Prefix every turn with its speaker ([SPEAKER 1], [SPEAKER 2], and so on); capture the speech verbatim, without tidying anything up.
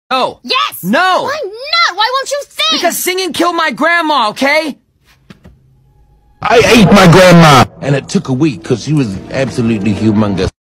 [SPEAKER 1] No.
[SPEAKER 2] Yes!
[SPEAKER 1] No!
[SPEAKER 2] Why not? Why won't you sing?
[SPEAKER 1] Because singing killed my grandma, okay?
[SPEAKER 3] I ate my grandma, and it took a week because she was absolutely humongous.